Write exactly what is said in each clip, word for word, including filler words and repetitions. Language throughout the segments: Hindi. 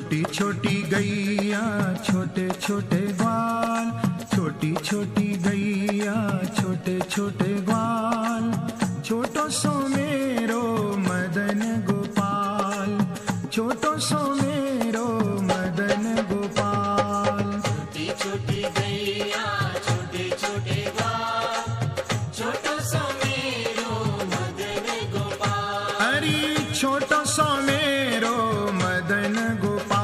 छोटी छोटी गैया छोटे छोटे ग्वाल, छोटी छोटी गैया छोटे छोटे ग्वाल, छोटो सो मेरो मदन गोपाल, छोटो सो मेरो मदन गोपाल। छोटी छोटी गैया छोटे छोटे ग्वाल, छोटो सो मेरो मदन गोपाल। अरे छोटो सो मेरो मदन गोपाल।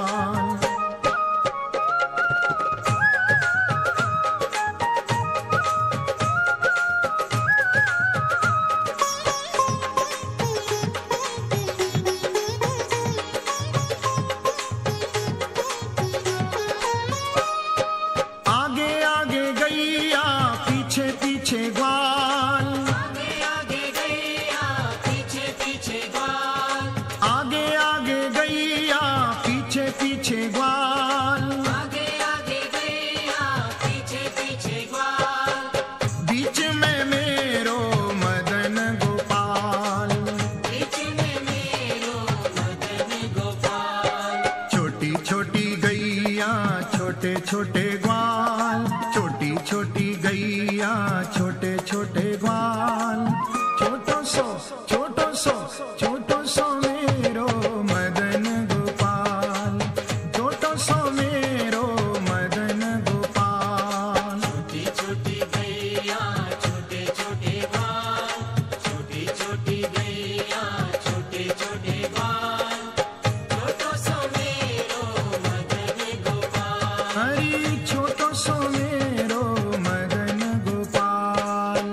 आगे आगे गैया पीछे पीछे ग्वाल, आगे आगे गैया पीछे पीछे ग्वाल, आगे आगे गैया पीछे पीछे ग्वाल, आगे आगे गैया पीछे पीछे ग्वाल। बीच में मेरो मदन गोपाल, बीच में मेरो मदन गोपाल। छोटी छोटी गैया छोटे छोटे ग्वाल, छोटी छोटी गैया छोटे छोटे ग्वाल, छोटो सो छोटो सो छोटो सो मेरो मदन गोपाल, छोटो सो मेरो मदन गोपाल। छोटी छोटी गैया छोटे छोटे ग्वाल, छोटी छोटी गैया छोटे छोटे ग्वाल, छोटो सो मेरो मदन गोपाल। हरी छोटो सो मेरो मदन गोपाल।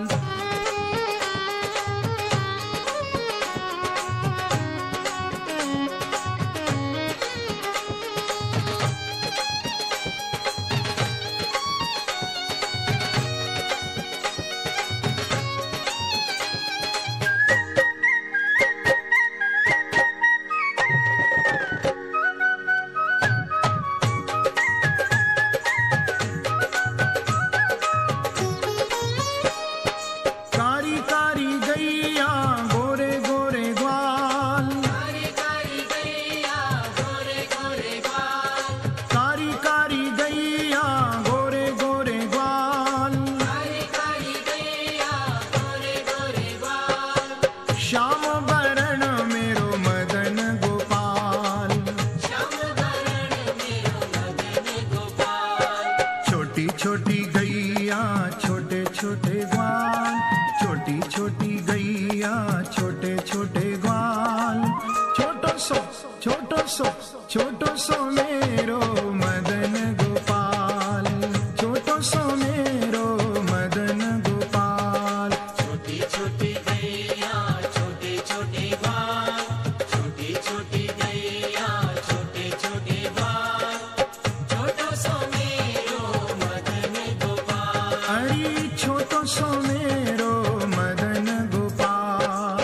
कारी कारी गैया गोरे गोरे ग्वाल, कारी कारी गैया गोरे गोरे ग्वाल, कारी कारी गैया गोरे गोरे ग्वाल, कारी कारी गैया गोरे गोरे ग्वाल। श्याम वरण मेरो मदन गोपाल, श्याम वरण मेरो मदन गोपाल। छोटी छोटी गैया छोटे छोटे ग्वाल, छोटी छोटी गैया छोटे छोटे ग्वाल, छोटो सो छोटो सो छोटो सो मेरो मदन गोपाल, छोटो सो मेरो मदन गोपाल। छोटी छोटी गैया छोटे छोटे ग्वाल, छोटी छोटी गैया छोटे छोटे ग्वाल, छोटो सो मेरो मदन गोपाल। अरे छोटो सो मेरो मदन गोपाल।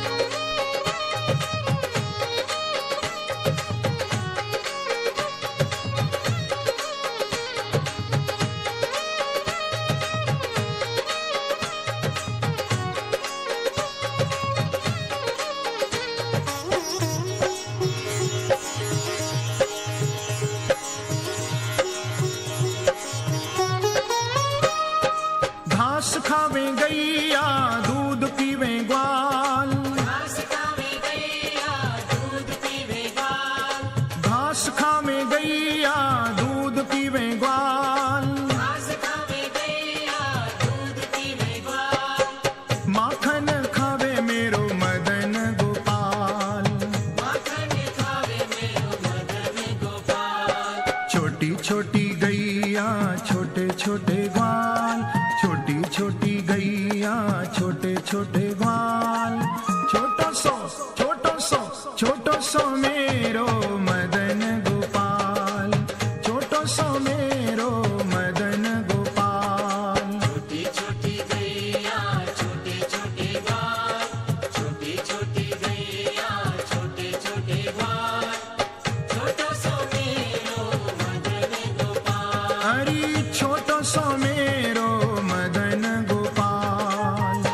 घास खावे गैया दूध पीवे ग्वाल, घास खावे गैया दूध पीवे ग्वाल, घास खावे गैया दूध पीवे ग्वाल, घास खावे गैया दूध पीवे ग्वाल। माखन खावे मेरो मदन गोपाल, माखन खावे मेरो मदन गोपाल। छोटी छोटी गैया छोटे छोटे ग्वाल, छोटी छोटी गैया छोटे छोटे ग्वाल, छोटो सो छोटो सो छोटो सो मेरो मदन गोपाल, छोटो सो मेरो मदन गोपाल। छोटी छोटी गैया छोटे छोटे ग्वाल, छोटी छोटी गैया छोटे छोटे ग्वाल, छोटो सो मेरो मदन गोपाल। अरे छोटो सो मेरो मदन गोपाल।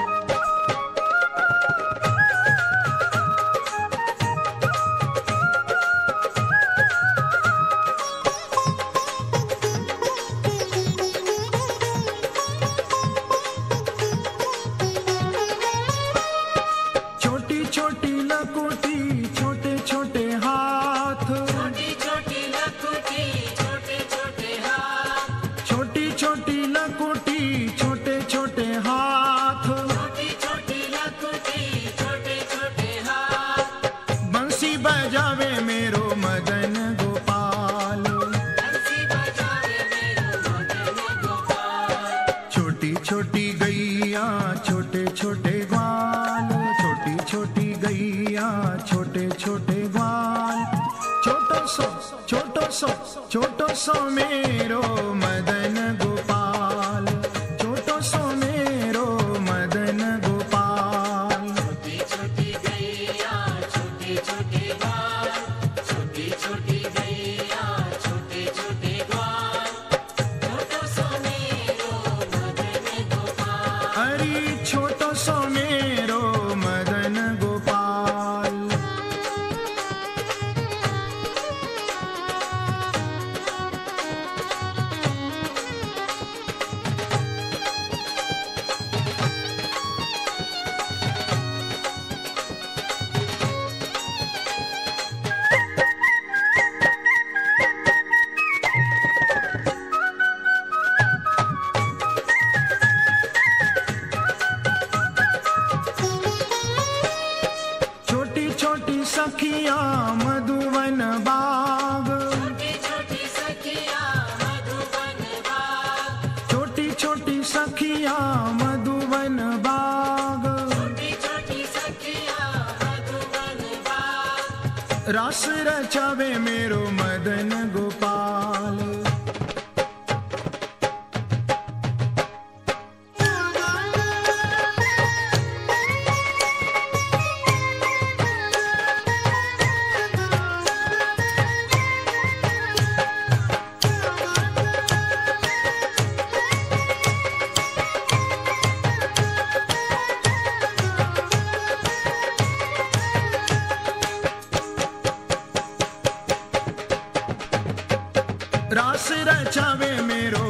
बंसी बजावे मेरो मदन गोपाल। बंसी बजावे मेरो मदन गोपाल। छोटी छोटी गैया छोटे छोटे ग्वाल, छोटी छोटी गैया छोटे छोटे ग्वाल। छोटो सो छोटो सो छोटो सो मेरो मदन गोपाल, छोटो सो मेरो मदन गोपाल। छोटी छोटी गैया छोटे छोटे ग्वाल, छोटी छोटी गैया छोटे छोटे ग्वाल। छोटो सो मेरो मदन गोपाल। हरी छोटो सो मेरो मदन गोपाल। छोटी छोटी सखियां मधुवन बाग, छोटी छोटी सखियां मधुबन बाग। छोटी छोटी सखियां मधुवन बाग। छोटी छोटी सखियां मधुबन बाग। रास रचावे मेरो मदन गोपाल। रास रचावे मेरो